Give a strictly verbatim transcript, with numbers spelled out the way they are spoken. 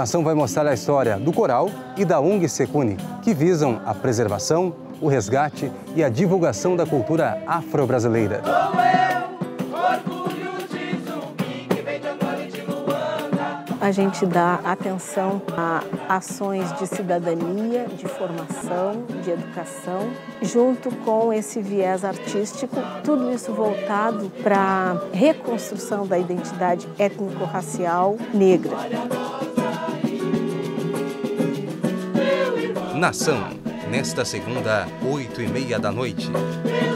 Nação vai mostrar a história do coral e da O N G Secune, que visam a preservação, o resgate e a divulgação da cultura afro-brasileira. A gente dá atenção a ações de cidadania, de formação, de educação, junto com esse viés artístico, tudo isso voltado para a reconstrução da identidade étnico-racial negra. Nação, nesta segunda, oito e meia da noite.